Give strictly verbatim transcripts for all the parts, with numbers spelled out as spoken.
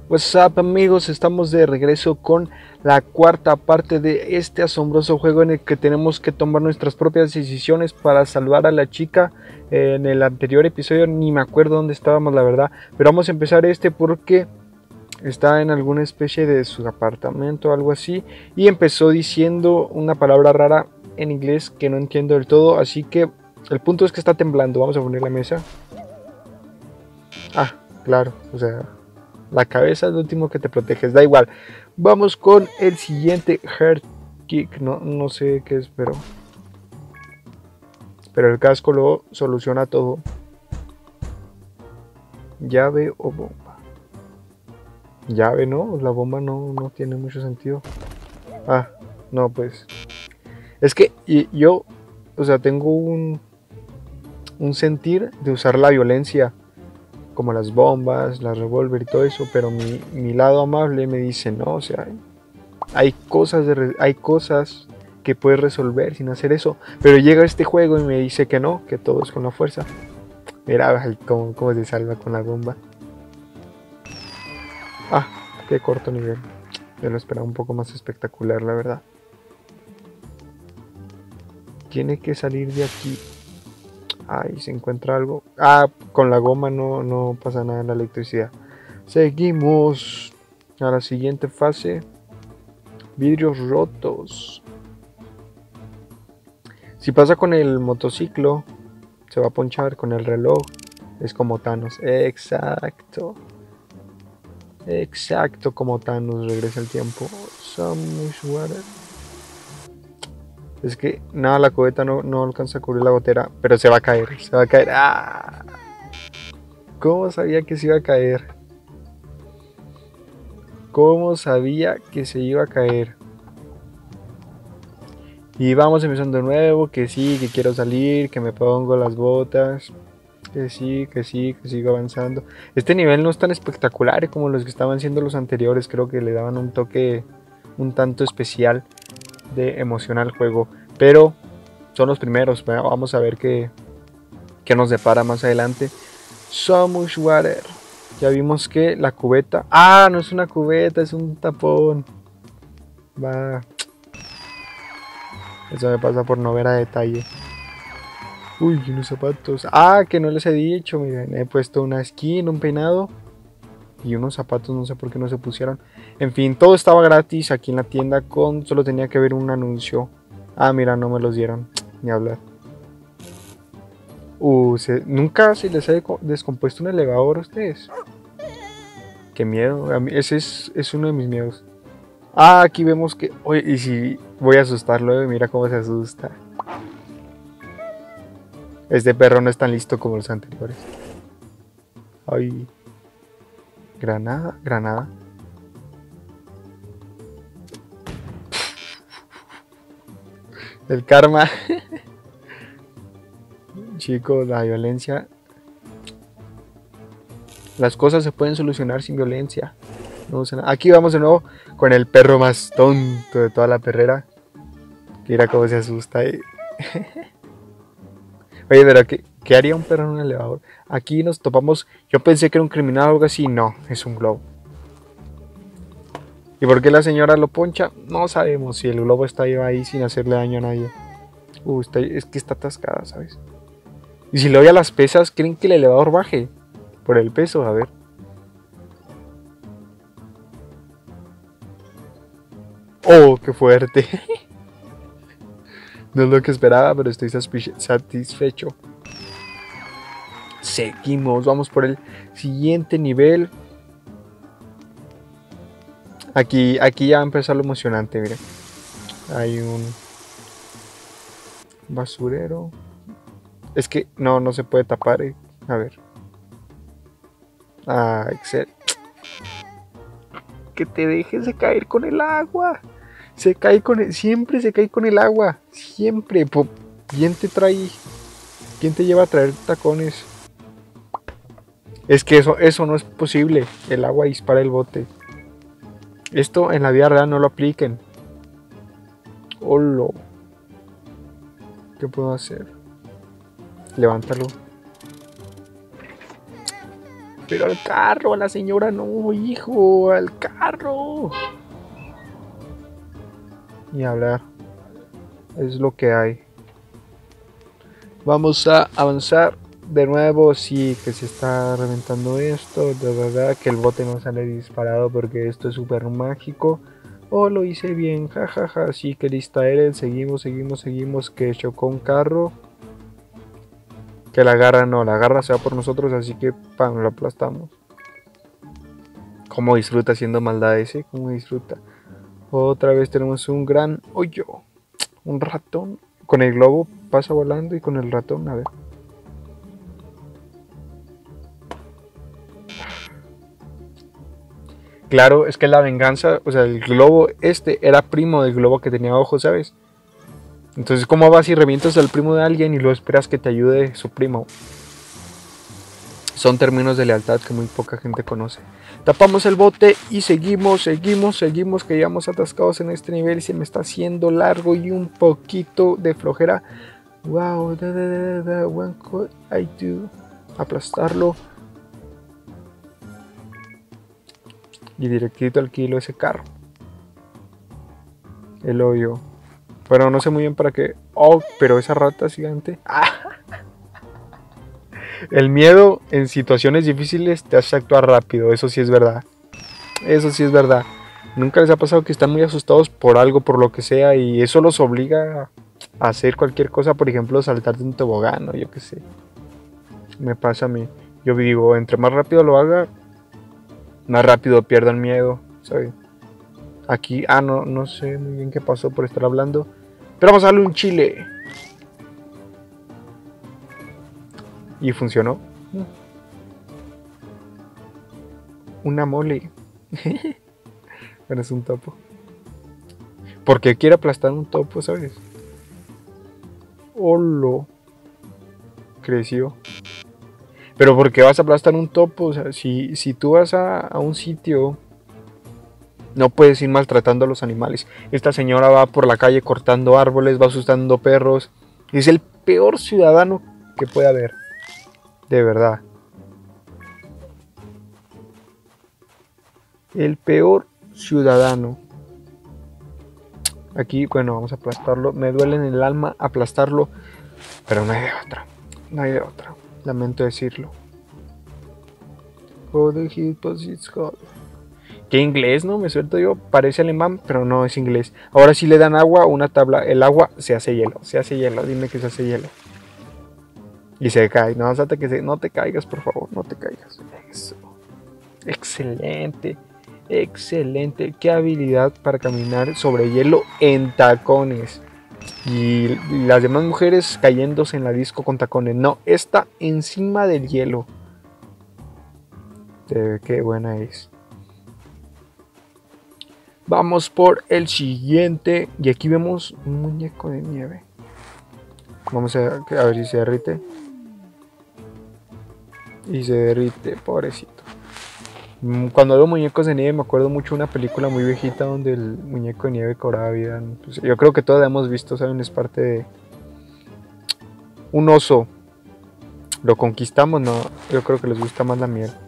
What's up, amigos, estamos de regreso con la cuarta parte de este asombroso juego en el que tenemos que tomar nuestras propias decisiones para salvar a la chica. Eh, en el anterior episodio ni me acuerdo dónde estábamos, la verdad, pero vamos a empezar este porque está en alguna especie de su apartamento o algo así, y empezó diciendo una palabra rara en inglés que no entiendo del todo, así que el punto es que está temblando. Vamos a poner la mesa. Ah, claro, o sea, la cabeza es lo último que te proteges, da igual. Vamos con el siguiente Heart Kick. No, no sé qué es, pero Pero el casco lo soluciona todo. Llave o bomba. Llave, ¿no? La bomba no, no tiene mucho sentido. Ah, no, pues. Es que yo, o sea, tengo un, un sentir de usar la violencia, como las bombas, las revólver y todo eso, pero mi, mi lado amable me dice no, o sea, hay cosas, de, hay cosas que puedes resolver sin hacer eso, pero llega este juego y me dice que no, que todo es con la fuerza. Mira cómo, cómo se salva con la bomba. Ah, qué corto nivel. Yo lo esperaba un poco más espectacular, la verdad. Tiene que salir de aquí. Ahí se encuentra algo. Ah, con la goma no, no pasa nada en la electricidad. Seguimos a la siguiente fase. Vidrios rotos. Si pasa con el motociclo, se va a ponchar. Con el reloj es como Thanos. Exacto. Exacto como Thanos. Regresa el tiempo. Samus water. Es que nada, la cubeta no, no alcanza a cubrir la gotera, pero se va a caer, se va a caer. ¡Ah! ¿Cómo sabía que se iba a caer? ¿Cómo sabía que se iba a caer? Y vamos empezando de nuevo, que sí, que quiero salir, que me pongo las botas, que sí, que sí, que sigo avanzando. Este nivel no es tan espectacular como los que estaban siendo los anteriores, creo que le daban un toque un tanto especial de emoción al juego, pero son los primeros. Vamos a ver qué, qué nos depara más adelante. Samus water. Ya vimos que la cubeta, ah, no es una cubeta, es un tapón. Va, eso me pasa por no ver a detalle. Uy, unos zapatos. Ah, que no les he dicho, miren, he puesto una skin, un peinado y unos zapatos, no sé por qué no se pusieron. En fin, todo estaba gratis aquí en la tienda, con solo tenía que ver un anuncio. Ah, mira, no me los dieron, ni hablar. Uh, se, nunca se les ha descompuesto un elevador a ustedes. Qué miedo, a mí, ese es, es uno de mis miedos. Ah, aquí vemos que... Oye, y si voy a asustarlo, mira cómo se asusta. Este perro no es tan listo como los anteriores. Ay. Granada, granada. El karma. Chicos, la violencia. Las cosas se pueden solucionar sin violencia. No usa nada. Aquí vamos de nuevo con el perro más tonto de toda la perrera. Mira cómo se asusta. Eh. Oye, pero ¿qué, ¿qué haría un perro en un elevador? Aquí nos topamos. Yo pensé que era un criminal o algo así. No, es un globo. ¿Y por qué la señora lo poncha? No sabemos si el globo está ahí sin hacerle daño a nadie. Uh, está, es que está atascada, ¿sabes? Y si le doy a las pesas, ¿creen que el elevador baje? Por el peso, a ver. ¡Oh, qué fuerte! No es lo que esperaba, pero estoy satisfecho. Seguimos, vamos por el siguiente nivel. Aquí, aquí ya empezó lo emocionante, miren. Hay un basurero. Es que no, no se puede tapar. Eh. A ver. Ah, excelente. Que te dejes de caer con el agua. Se cae con el, siempre se cae con el agua. Siempre. ¿Quién te trae? ¿Quién te lleva a traer tacones? Es que eso, eso no es posible. El agua dispara el bote. Esto en la vida real no lo apliquen. Hola. ¿Qué puedo hacer? Levántalo. Pero al carro, a la señora no, hijo, al carro. Y hablar. Es lo que hay. Vamos a avanzar de nuevo. Sí, que se está reventando esto. De verdad que el bote no sale disparado porque esto es súper mágico. Oh, lo hice bien, jajaja. Ja, ja. Sí, que lista eres. Seguimos, seguimos, seguimos. Que chocó un carro. Que la garra no, la garra se va por nosotros, así que pam, lo aplastamos. Cómo disfruta haciendo maldades, ¿eh? Cómo disfruta. Otra vez tenemos un gran hoyo. Un ratón. Con el globo pasa volando y con el ratón, a ver. Claro, es que la venganza, o sea, el globo este era primo del globo que tenía ojos, ¿sabes? Entonces, ¿cómo vas y revientas al primo de alguien y luego esperas que te ayude su primo? Son términos de lealtad que muy poca gente conoce. Tapamos el bote y seguimos, seguimos, seguimos, que llevamos atascados en este nivel y se me está haciendo largo y un poquito de flojera. Wow, da, da, da, da, one could I do. Aplastarlo. Y directito al kilo ese carro. El hoyo. Pero no sé muy bien para qué. Oh, pero esa rata gigante. ¡Ah! El miedo en situaciones difíciles te hace actuar rápido. Eso sí es verdad. Eso sí es verdad. ¿Nunca les ha pasado que están muy asustados por algo, por lo que sea, y eso los obliga a hacer cualquier cosa? Por ejemplo, saltar de un tobogán, o yo qué sé. Me pasa a mí. Yo digo, entre más rápido lo haga, más rápido pierdo el miedo, ¿sabes? Aquí, ah, no, no sé muy bien qué pasó por estar hablando. Pero vamos a darle un chile. Y funcionó. Una mole. Pero es un topo. Porque quiere aplastar un topo, ¿sabes? Olo. Creció. Pero ¿por qué vas a aplastar un topo? O sea, si, si tú vas a, a un sitio, no puedes ir maltratando a los animales. Esta señora va por la calle cortando árboles, va asustando perros. Es el peor ciudadano que puede haber. De verdad. El peor ciudadano. Aquí, bueno, vamos a aplastarlo. Me duele en el alma aplastarlo. Pero no hay de otra. No hay de otra. Lamento decirlo. ¿Qué inglés, no? Me suelto yo. Parece alemán, pero no es inglés. Ahora sí le dan agua, una tabla. El agua se hace hielo. Se hace hielo. Dime que se hace hielo. Y se cae. No, hasta que se... no te caigas, por favor. No te caigas. Eso. Excelente. Excelente. Qué habilidad para caminar sobre hielo en tacones. Y las demás mujeres cayéndose en la disco con tacones. No, está encima del hielo. Eh, qué buena es. Vamos por el siguiente. Y aquí vemos un muñeco de nieve. Vamos a, a ver si se derrite. Y se derrite, pobrecito. Cuando veo muñecos de nieve me acuerdo mucho de una película muy viejita donde el muñeco de nieve cobraba vida. Pues yo creo que todos la hemos visto, ¿saben? Es parte de... Un oso. ¿Lo conquistamos? No, yo creo que les gusta más la miel.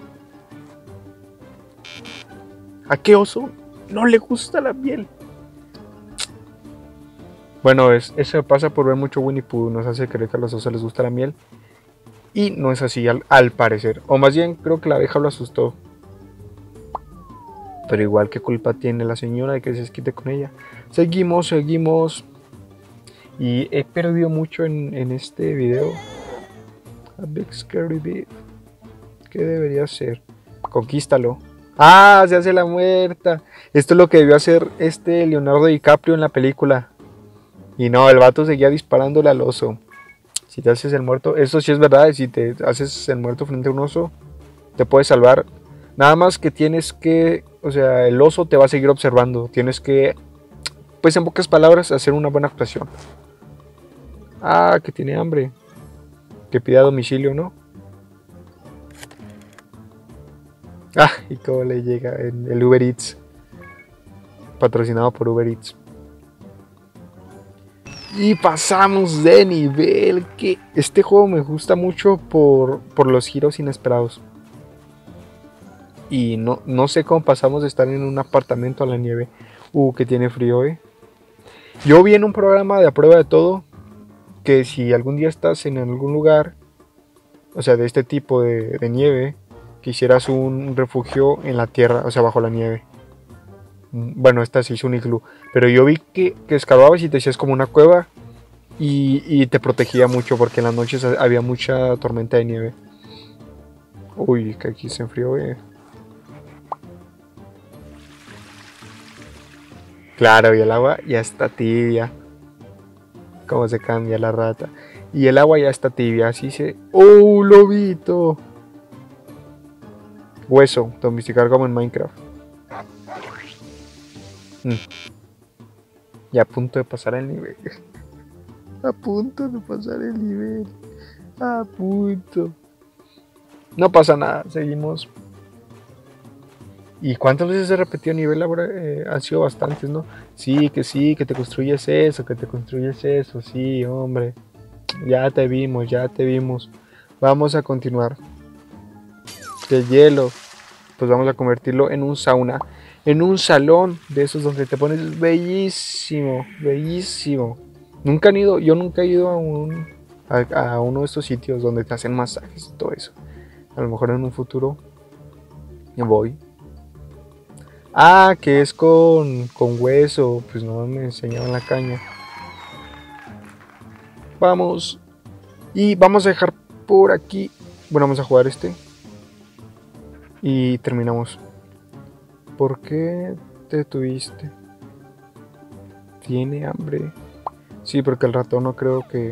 ¿A qué oso no le gusta la miel? Bueno, es, eso pasa por ver mucho Winnie Pooh. Nos hace creer que a los osos les gusta la miel. Y no es así al, al parecer. O más bien creo que la abeja lo asustó. Pero igual, ¿qué culpa tiene la señora de que se desquite con ella? Seguimos, seguimos. Y he perdido mucho en, en este video. A big scary bit. ¿Qué debería hacer? Conquístalo. ¡Ah! Se hace la muerta. Esto es lo que debió hacer este Leonardo DiCaprio en la película. Y no, el vato seguía disparándole al oso. Si te haces el muerto, eso sí es verdad, si te haces el muerto frente a un oso, te puedes salvar. Nada más que tienes que, o sea, el oso te va a seguir observando. Tienes que, pues en pocas palabras, hacer una buena actuación. Ah, que tiene hambre. Que pida domicilio, ¿no? Ah, y cómo le llega en el Uber Eats. Patrocinado por Uber Eats. Y pasamos de nivel. Que este juego me gusta mucho por, por los giros inesperados. Y no, no sé cómo pasamos de estar en un apartamento a la nieve. Uh, que tiene frío, eh. Yo vi en un programa de a prueba de todo que si algún día estás en algún lugar, o sea, de este tipo de, de nieve, quisieras un refugio en la tierra, o sea, bajo la nieve. Bueno, esta sí es un iglú, pero yo vi que, que excavabas y te hacías como una cueva y, y te protegía mucho porque en las noches había mucha tormenta de nieve. Uy, que aquí se enfrió, eh. Claro, y el agua ya está tibia. Cómo se cambia la rata. Y el agua ya está tibia, así se... ¡Oh, lobito! Hueso, domesticar como en Minecraft. Mm. Y a punto de pasar el nivel. A punto de pasar el nivel. A punto. No pasa nada, seguimos. ¿Y cuántas veces he repetido nivel ahora? Eh, han sido bastantes, ¿no? Sí, que sí, que te construyes eso, que te construyes eso. Sí, hombre. Ya te vimos, ya te vimos. Vamos a continuar. De hielo. Pues vamos a convertirlo en un sauna. En un salón de esos donde te pones bellísimo, bellísimo. Nunca han ido, yo nunca he ido a un a, a uno de estos sitios donde te hacen masajes y todo eso. A lo mejor en un futuro voy. Ah, que es con, con hueso. Pues no me enseñaban la caña. Vamos. Y vamos a dejar por aquí. Bueno, vamos a jugar este. Y terminamos. ¿Por qué te detuviste? ¿Tiene hambre? Sí, porque el ratón no creo que...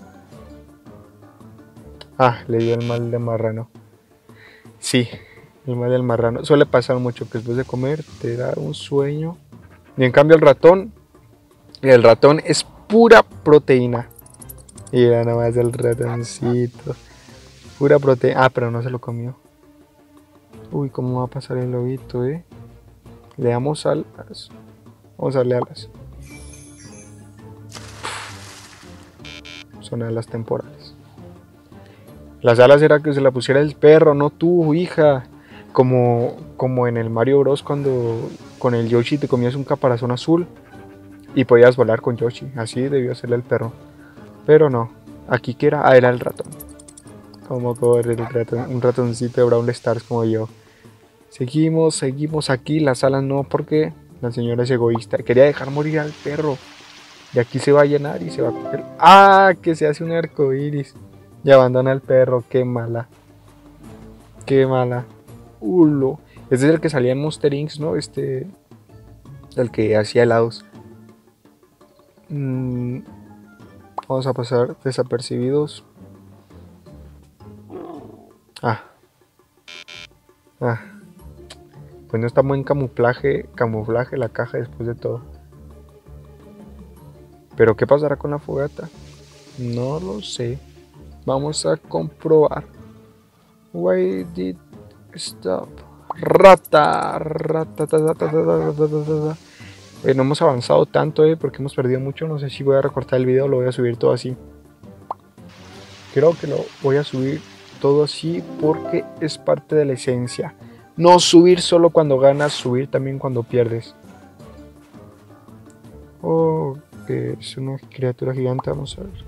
Ah, le dio el mal de marrano. Sí, el mal del marrano. Suele pasar mucho que después de comer te da un sueño. Y en cambio el ratón... El ratón es pura proteína. Mira nada más el ratoncito. Pura proteína. Ah, pero no se lo comió. Uy, ¿cómo va a pasar el lobito, eh? Le damos alas. Vamos a darle alas. Son alas temporales. Las alas era que se la pusiera el perro, no tú, hija. Como, como en el Mario Bros. Cuando con el Yoshi te comías un caparazón azul y podías volar con Yoshi. Así debió ser el perro. Pero no. Aquí que era. Ah, era el ratón. Como corre el ratón. Un ratoncito de Brawl Stars como yo. Seguimos, seguimos aquí. Las alas no, porque la señora es egoísta. Quería dejar morir al perro. Y aquí se va a llenar y se va a coger. ¡Ah! Que se hace un arco iris. Y abandona al perro. ¡Qué mala! ¡Qué mala! ¡Ulo! Ese es el que salía en Monster incorporated, ¿no? Este... El que hacía helados. Mm, vamos a pasar desapercibidos. Ah. Ah. Pues no está buen camuflaje, camuflaje la caja después de todo. Pero ¿qué pasará con la fogata? No lo sé. Vamos a comprobar. Why did stop? Rata, rata, ta, ta, ta, ta, ta, ta, ta. Eh, no hemos avanzado tanto, eh, porque hemos perdido mucho. No sé si voy a recortar el video o lo voy a subir todo así. Creo que lo voy a subir todo así porque es parte de la esencia. No subir solo cuando ganas, subir también cuando pierdes. Oh, que es una criatura gigante, vamos a ver.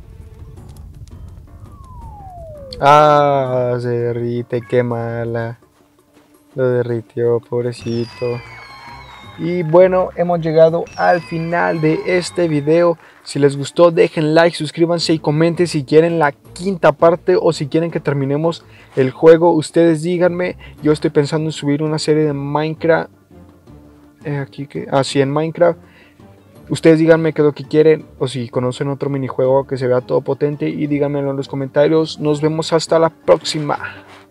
Ah, se derrite, qué mala. Lo derritió, pobrecito. Y bueno, hemos llegado al final de este video. Si les gustó, dejen like, suscríbanse y comenten si quieren la quinta parte o si quieren que terminemos el juego. Ustedes díganme. Yo estoy pensando en subir una serie de Minecraft. Eh, aquí que, así ah, en Minecraft. Ustedes díganme qué es lo que quieren o si conocen otro minijuego que se vea todo potente y díganmelo en los comentarios. Nos vemos hasta la próxima.